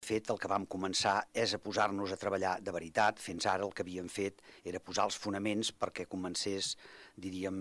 De fet, el que vam començar és a posar-nos a treballar de veritat. Fins ara el que havíem fet era posar els fonaments perquè comencés, diríem,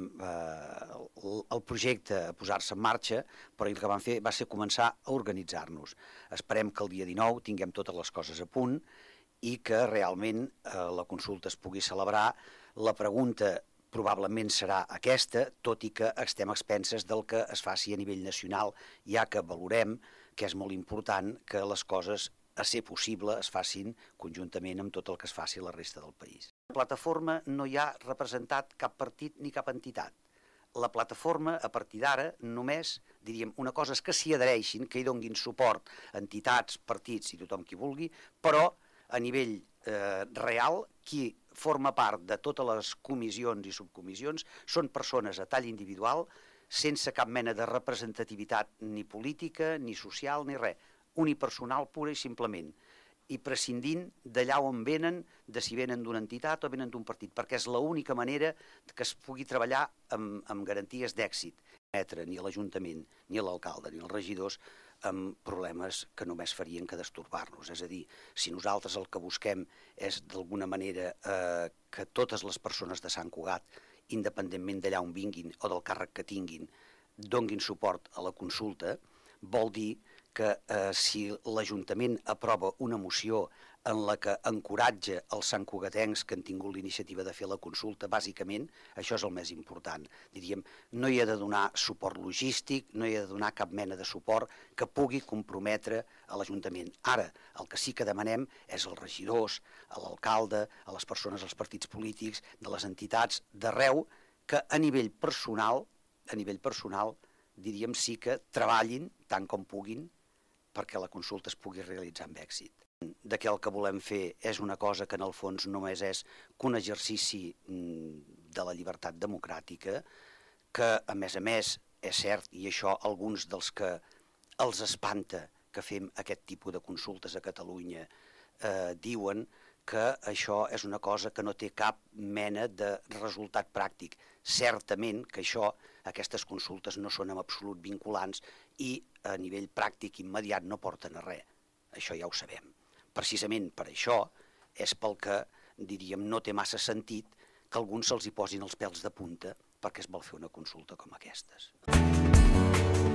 el projecte a posar-se en marxa, però el que vam fer va ser començar a organitzar-nos. Esperem que el dia 19 tinguem totes les coses a punt i que realment la consulta es pugui celebrar. La pregunta probablement serà aquesta, tot i que estem a expenses del que es faci a nivell nacional, ja que valorem que és molt important que les coses, a ser possible, es facin conjuntament amb tot el que es faci a la resta del país. La plataforma no hi ha representat cap partit ni cap entitat. La plataforma, a partir d'ara, només, diríem, una cosa és que s'hi adhereixin, que hi donguin suport entitats, partits i tothom qui vulgui, però a nivell real, qui forma part de totes les comissions i subcomissions són persones a tall individual, sense cap mena de representativitat ni política, ni social, ni res, unipersonal pura i simplement, i prescindint d'allà on venen, de si venen d'una entitat o venen d'un partit, perquè és l'única manera que es pugui treballar amb garanties d'èxit. Ni a l'Ajuntament, ni a l'alcalde, ni als regidors amb problemes que només farien que destorbar-nos. És a dir, si nosaltres el que busquem és d'alguna manera que totes les persones de Sant Cugat, independentment d'allà on vinguin o del càrrec que tinguin, donguin suport a la consulta, vol dir que si l'Ajuntament aprova una moció en la que encoratja els santcugatencs que han tingut l'iniciativa de fer la consulta, bàsicament, això és el més important. Diríem, no hi ha de donar suport logístic, no hi ha de donar cap mena de suport que pugui comprometre a l'Ajuntament. Ara, el que sí que demanem és als regidors, a l'alcalde, a les persones dels partits polítics, de les entitats, d'arreu, que a nivell personal, diríem sí que treballin tant com puguin perquè la consulta es pugui realitzar amb èxit. De què el que volem fer és una cosa que en el fons només és que un exercici de la llibertat democràtica, que a més és cert, i això alguns dels que els espanta que fem aquest tipus de consultes a Catalunya diuen que això és una cosa que no té cap mena de resultat pràctic. Certament que aquestes consultes no són en absolut vinculants i a nivell pràctic immediat no porten a res. Això ja ho sabem. Precisament per això és pel que, diríem, no té massa sentit que alguns se'ls hi posin els pèls de punta perquè es vol fer una consulta com aquestes.